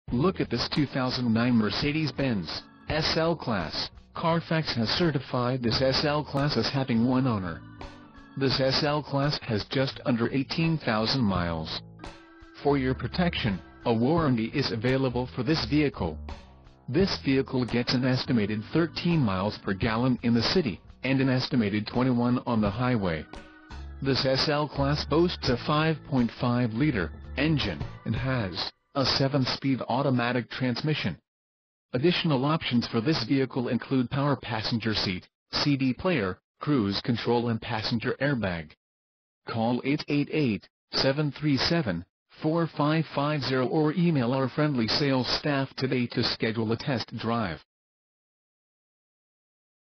Look at this 2009 Mercedes-Benz SL Class. Carfax has certified this SL Class as having one owner. This SL Class has just under 18,000 miles. For your protection, a warranty is available for this vehicle. This vehicle gets an estimated 13 miles per gallon in the city, and an estimated 21 on the highway. This SL Class boasts a 5.5-liter engine, and has a 7-speed automatic transmission. Additional options for this vehicle include power passenger seat, CD player, cruise control and passenger airbag. Call 888-737-4550 or email our friendly sales staff today to schedule a test drive.